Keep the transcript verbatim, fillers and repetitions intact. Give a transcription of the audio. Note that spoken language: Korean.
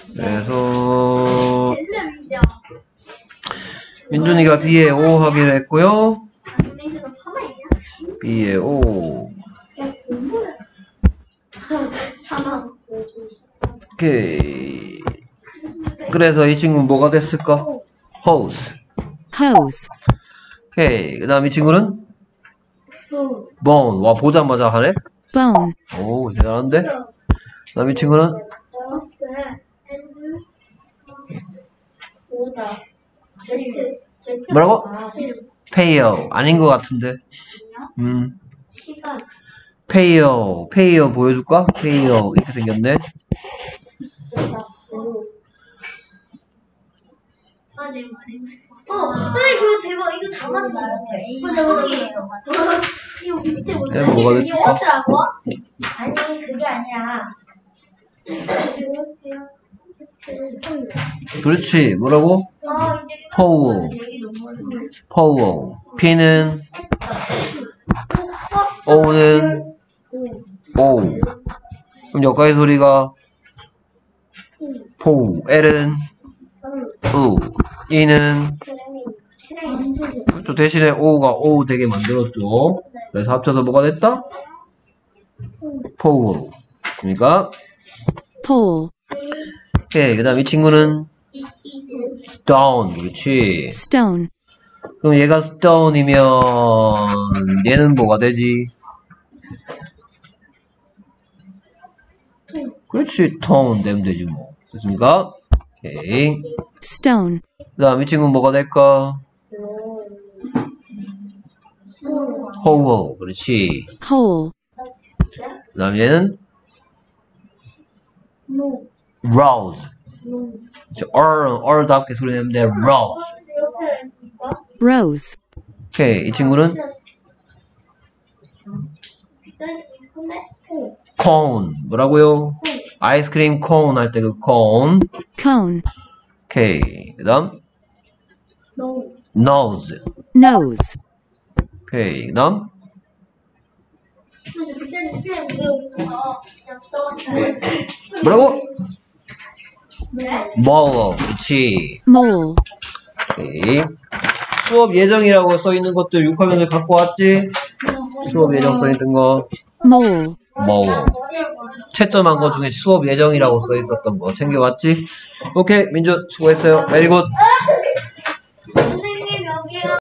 그래서 민준이가 B에 O 하기로 했고요. B에 O. 오케이. 그래서 이 친구는 뭐가 됐을까? hose. hose. 오케이. 그 다음 이 친구는 bone. 와, 보자마자 하네? bone. 오, 대단한데? 그 다음 이 친구는 뭐라고? pail. 아닌 것 같은데. 음. pail. pail 보여줄까? pail. 이렇게 생겼네. 아, 네, 어, 선생님, 그거 대박. 이거 다 맞나요? 맞아, 맞아. 이거 밑에 뭐지? 네, 뭐가 됐을까? 이거 어쩌라고? 아니, 그게 아니라. 그렇지. 뭐라고? pole. pole. P는 O는 O. 그럼 여기까지 소리가 포. L은 U. E는 그렇죠. 대신에 O가 O 되게 만들었죠. 그래서 합쳐서 뭐가 됐다? 포. 됐습니까? pole. 오케이. 그 다음 이 친구는 stone. 그렇지. stone. 그럼 얘가 stone이면 얘는 뭐가 되지? 그렇지. tone 되면 되지 뭐. 됐습니까? 오케이. stone. 그 다음 이 친구는 뭐가 될까? hole. 그렇지. hole. 그 다음 얘는 rose. R, R답게 소리 내면 돼. rose. rose. 오케이. 이 친구는 cone. 뭐라고요? 아이스크림 cone 할 때 그 cone. cone. 오케이. 그 다음 nose. nose. 오케이. 그 다음 뭐라고? mole. 그렇지. mole. 오케이. 수업 예정이라고 써있는 것들 육 학년을 갖고 왔지? 수업 예정 써있던 거 mole. mole. 채점한 거 중에 수업 예정이라고 써있었던 거 챙겨왔지? 오케이. 민준 수고했어요. very good.